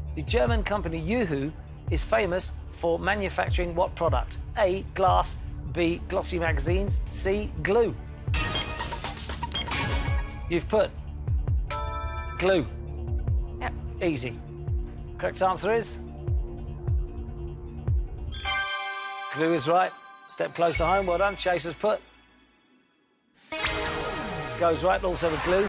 The German company UHU is famous for manufacturing what product? A, glass, B, glossy magazines, C, glue. You've put glue. Yep. Easy. Correct answer is? Glue is right. Step close to home. Well done. Chase has put. Goes right, also with glue.